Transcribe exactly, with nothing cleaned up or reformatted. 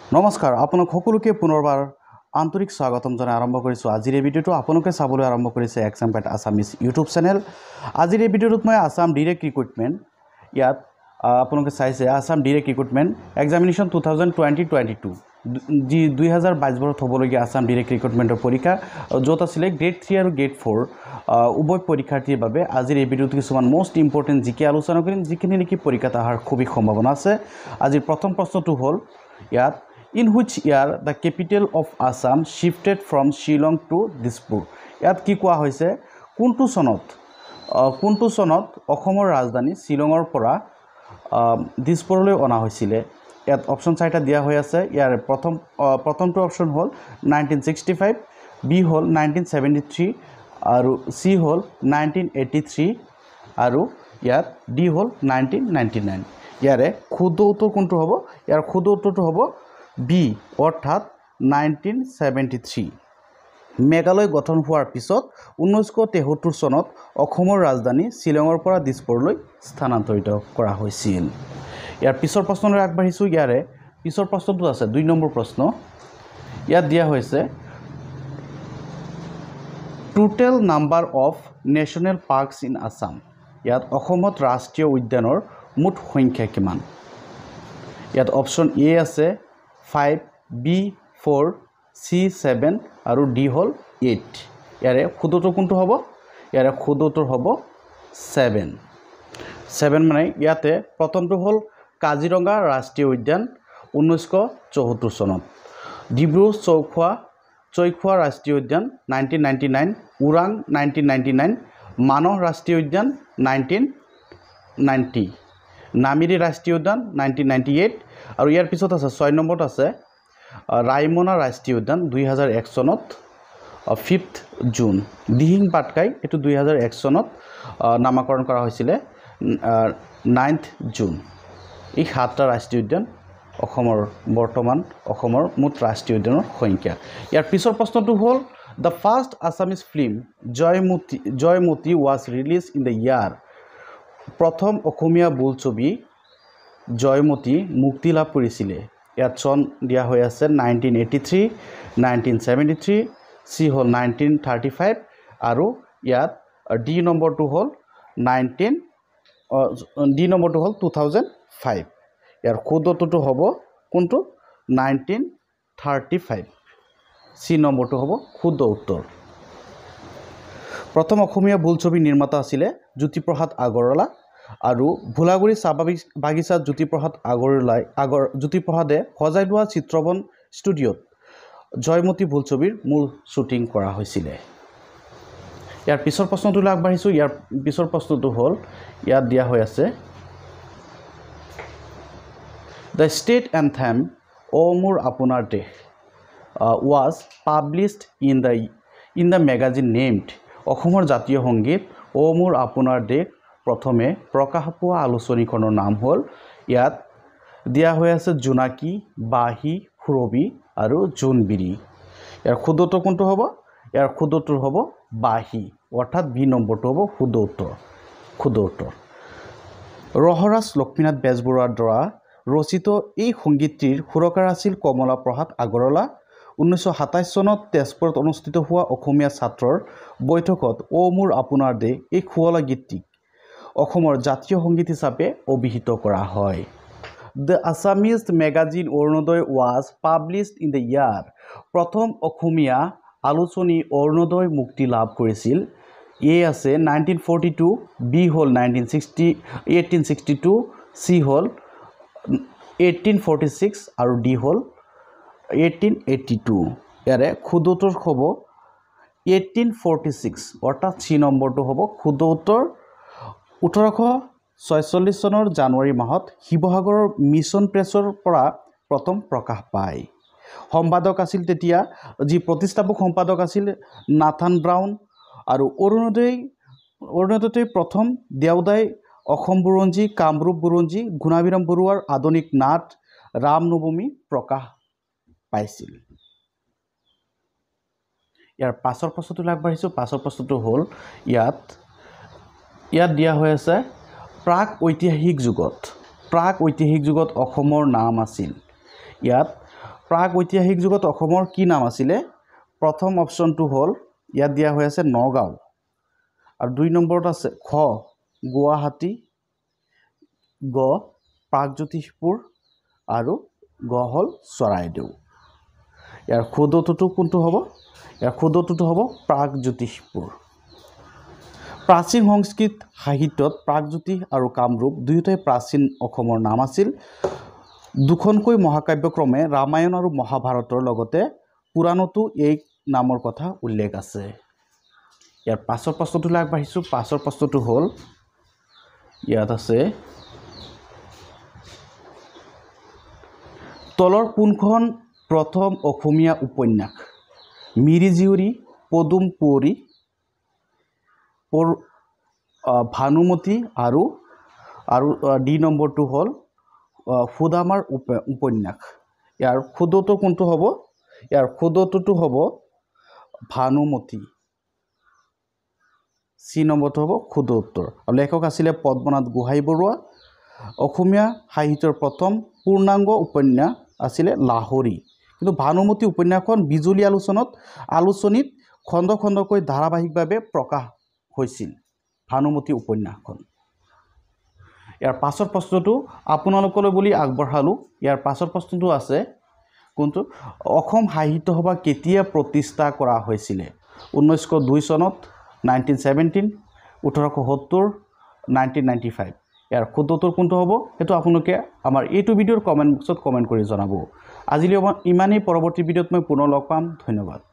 নমস্কাৰ আপোনাক সকলোকে পুনৰবাৰ আন্তৰিক স্বাগতম জনাই আৰম্ভ কৰিছো আজিৰ এই ভিডিওটো আপোনালোকে চাবলৈ আৰম্ভ কৰিছে exam pet Assamese YouTube channel আজিৰ এই ভিডিওটোত মই আসাম ডাইৰেক্ট ৰিক্ৰুটমেন্ট ইয়াত আপোনালোকে চাইছে Assam direct recruitment examination two thousand twenty twenty two যি দুই হাজাৰ বাইছ বৰত হ'বলগীয়া আসাম ডাইৰেক্ট ৰিক্ৰুটমেন্টৰ পৰীক্ষা য'ত আছিলে গ্ৰেড থ্ৰী আৰু গ্ৰেড ফ'ৰ উভয় পৰীক্ষাৰ্থীৰ বাবে আজিৰ এই ভিডিওটো কিছুমান মোষ্ট ইম্পৰ্টেণ্ট জিকে আলোচনা কৰিম যিখিনি নেকি পৰীক্ষাত অহাৰ খুবেই সম্ভাৱনা আছে আজিৰ প্ৰথম প্ৰশ্নটো হ'ল ইয়াত In which year the capital of Assam shifted from Shillong to Dispur? ইয়াত কি কোৱা হৈছে কোনটো চনত কোনটো চনত অসমৰ ৰাজধানী শিলঙৰ পৰা দিছপুৰলৈ অনা হৈছিল ইয়াত অপচন চাৰিটা দিয়া হৈ আছে ইয়াৰ প্ৰথম প্ৰথমটো অপচন হ'ল নাইনটিন ছিক্সটি ফাইভ বি হ'ল নাইনটিন ছেভেণ্টি থ্ৰী আৰু সি হ'ল নাইনটিন এইটি থ্ৰী আৰু ইয়াত ডি হ'ল নাইনটিন নাইনটি নাইন ইয়াৰে শুদ্ধ উত্তৰ কোনটো হ'ব ইয়াৰ শুদ্ধ উত্তৰটো হ'ব বি অৰ্থাৎ নাইনটিন ছেভেণ্টি থ্ৰী মেঘালয় গঠন হোৱাৰ পিছত ঊনৈছশ তেসত্তৰ চনত অসমৰ ৰাজধানী শিলঙৰ পৰা দিছপুৰলৈ স্থানান্তৰিত কৰা হৈছিল ইয়াৰ পিছৰ প্ৰশ্নলৈ আগবাঢ়িছোঁ ইয়াৰে পিছৰ প্ৰশ্নটো আছে দুই নম্বৰ প্ৰশ্ন ইয়াত দিয়া হৈছে total number of national parks in Assam ইয়াত অসমত ৰাষ্ট্ৰীয় উদ্যানৰ মুঠ সংখ্যা কিমান ইয়াত অপচন এ আছে five B four C seven আৰু ডি হ'ল এইট ইয়াৰে শুদ্ধ উত্তৰ কোনটো হ'ব ইয়াৰে শুদ্ধ উত্তৰ হ'ব ছেভেন ছেভেন মানে ইয়াতে প্ৰথমটো হ'ল কাজিৰঙা ৰাষ্ট্ৰীয় উদ্যান ঊনৈছশ চৌসত্তৰ চনত ডিব্ৰু চৌখোৱা চৈখোৱা ৰাষ্ট্ৰীয় উদ্যান nineteen ninety nine Orang nineteen ninety nine Manas ৰাষ্ট্ৰীয় উদ্যান নাইনটিন নাইনটি নামেৰি ৰাষ্ট্ৰীয় উদ্যান নাইনটিন নাইনটি এইট আৰু ইয়াৰ পিছত আছে ছয় নম্বৰত আছে ৰাইমনা ৰাষ্ট্ৰীয় উদ্যান দুই হাজাৰ এক চনত ফিফথ জুন দিহিং পাটকাই এইটো দুই হাজাৰ এক চনত নামাকৰণ কৰা হৈছিলে নাইনথ জুন এই সাতটা ৰাষ্ট্ৰীয় উদ্যান অসমৰ বৰ্তমান অসমৰ মুঠ ৰাষ্ট্ৰীয় উদ্যানৰ সংখ্যা ইয়াৰ পিছৰ প্ৰশ্নটো হ'ল the first Assamese film Joymoti Joymoti was release in the year প্ৰথম অসমীয়া বোলছবি জয়মতী মুক্তি লাভ কৰিছিলে ইয়াত চন দিয়া হৈ আছে nineteen eighty three nineteen seventy three C হ'ল নাইনটিন থাৰ্টি ফাইভ আৰু ইয়াত ডি নম্বৰটো হ'ল নাইনটিন ডি নম্বৰটো হ'ল টু থাউজেণ্ড ফাইভ ইয়াৰ শুদ্ধ উত্তৰটো হ'ব কোনটো নাইনটিন থাৰ্টি ফাইভ চি নম্বৰটো হ'ব শুদ্ধ উত্তৰ প্ৰথম অসমীয়া বোলছবি নিৰ্মাতা আছিলে জ্যোতিপ্ৰসাদ আগৰৱালা আৰু ভোলাগুৰি চাহ বাগিচাত জ্যোতিপ্ৰসাদ আগৰৱালাই আগৰ জ্যোতিপ্ৰসাদে সজাই লোৱা চিত্ৰবন ষ্টুডিঅ'ত জয়মতী বোলছবিৰ মূল শ্বুটিং কৰা হৈছিলে ইয়াৰ পিছৰ প্ৰশ্নটোলৈ আগবাঢ়িছোঁ ইয়াৰ পিছৰ প্ৰশ্নটো হ'ল ইয়াত দিয়া হৈ আছে the state anthem O Mor Aponar Desh was published in the in the magazine named অসমৰ জাতীয় সংগীত অ মোৰ আপোনাৰ দেশ প্ৰথমে প্ৰকাশ পোৱা আলোচনীখনৰ নাম হ'ল ইয়াত দিয়া হৈ আছে জোনাকী বাঁহী সুৰবি আৰু জোনবিৰি ইয়াৰ শুদ্ধ উত্তৰ কোনটো হ'ব ইয়াৰ শুদ্ধ উত্তৰ হ'ব বাঁহী অৰ্থাৎ বি নম্বৰটো হ'ব শুদ্ধ উত্তৰ শুদ্ধ উত্তৰ ৰহৰাজ লক্ষ্মীনাথ বেজবৰুৱাৰ দ্বাৰা ৰচিত এই সংগীতটিৰ সুৰকাৰ আছিল কমলা প্ৰসাদ আগৰৱালা ঊনৈছশ সাতাইছ চনত তেজপুৰত অনুষ্ঠিত হোৱা অসমীয়া ছাত্ৰৰ বৈঠকত অ মোৰ আপোনাৰ দেশ এই শুৱলা গীতটিক অসমৰ জাতীয় সংগীত হিচাপে অভিহিত কৰা হয় the Assamese magazine Orunodoi was published in the year প্ৰথম অসমীয়া আলোচনী অৰুণোদয় মুক্তি লাভ কৰিছিল এ আছে নাইনটিন ফৰ্টি টু বি হ'ল nineteen sixty eighteen sixty two C হ'ল এইটিন ফৰ্টি ছিক্স আৰু ডি হ'ল এইটিন এইটি টু ইয়াৰে শুদ্ধ উত্তৰ হ'ব এইটিন ফৰ্টি ছিক্স অৰ্থাৎ চি নম্বৰটো হ'ব শুদ্ধ উত্তৰ ওঠৰশ ছয়চল্লিছ চনৰ জানুৱাৰী মাহত শিৱসাগৰৰ মিছন প্ৰেছৰ পৰা প্ৰথম প্ৰকাশ পায় সম্পাদক আছিল তেতিয়া যি প্ৰতিষ্ঠাপক সম্পাদক আছিল নাথান ব্ৰাউন আৰু অৰুণোদয় অৰুণোদয় প্ৰথম দেওদাই অসম বুৰঞ্জী কামৰূপ বুৰঞ্জী গুণাভিৰাম বৰুৱাৰ আধুনিক নাট ৰামনৱমী প্ৰকাশ পাইছিল ইয়াৰ পাছৰ প্ৰশ্নটোলৈ আগবাঢ়িছোঁ পাছৰ প্ৰশ্নটো হ'ল ইয়াত ইয়াত দিয়া হৈ আছে প্ৰাক ঐতিহাসিক যুগত প্ৰাক ঐতিহাসিক যুগত অসমৰ নাম আছিল ইয়াত প্ৰাগ ঐতিহাসিক যুগত অসমৰ কি নাম আছিলে প্ৰথম অপশ্যনটো হ'ল ইয়াত দিয়া হৈ আছে নগাঁও আৰু দুই নম্বৰত আছে খ গুৱাহাটী গ প্ৰাগজ্যোতিষপুৰ আৰু গ হ'ল চৰাইদেউ ইয়াৰ শুদ্ধটো কোনটো হ'ব ইয়াৰ শুদ্ধটো হ'ব প্ৰাগজ্যোতিষপুৰ প্ৰাচীন সংস্কৃত সাহিত্যত প্ৰাগজ্যোতিষ আৰু কামৰূপ দুয়োটাই প্ৰাচীন অসমৰ নাম আছিল দুখনকৈ মহাকাব্যক্ৰমে ৰামায়ণ আৰু মহাভাৰতৰ লগতে পুৰাণতো এই নামৰ কথা উল্লেখ আছে ইয়াৰ পাছৰ প্ৰশ্নটোলৈ আগবাঢ়িছোঁ পাছৰ প্ৰশ্নটো হ'ল ইয়াত আছে তলৰ কোনখন প্ৰথম অসমীয়া উপন্যাস মিৰিজীয়ৰী পদুম কুঁৱৰী ভানুমতী আৰু আৰু ডি নম্বৰটো হ'ল সুদামাৰ উপন্যাস ইয়াৰ শুদ্ধটো কোনটো হ'ব ইয়াৰ শুদ্ধটো হ'ব ভানুমতী চি নম্বৰটো হ'ব শুদ্ধ উত্তৰ আৰু লেখক আছিলে পদ্মনাথ গোহাঁই বৰুৱা অসমীয়া সাহিত্যৰ প্ৰথম পূৰ্ণাংগ উপন্যাস আছিলে লাহৰী কিন্তু ভানুমতী উপন্যাসখন বিজুলী আলোচনাত আলোচনীত খণ্ড খণ্ডকৈ ধাৰাবাহিকভাৱে প্ৰকাশ হৈছিল ভানুমতী উপন্যাসখন ইয়াৰ পাছৰ প্ৰশ্নটো আপোনালোকলৈ বুলি আগবঢ়ালোঁ ইয়াৰ পাছৰ প্ৰশ্নটো আছে কোনটো অসম সাহিত্য সভা কেতিয়া প্ৰতিষ্ঠা কৰা হৈছিলে ঊনৈছশ দুই চনত নাইনটিন ছেভেণ্টিন ওঠৰশ সত্তৰ নাইনটিন নাইণ্টি ফাইভ ইয়াৰ শুদ্ধটোৰ কোনটো হ'ব সেইটো আপোনালোকে আমাৰ এইটো ভিডিঅ'ৰ কমেণ্ট বক্সত কমেণ্ট কৰি জনাব আজিলৈ ইমানেই পৰৱৰ্তী ভিডিঅ'ত মই পুনৰ লগ পাম ধন্যবাদ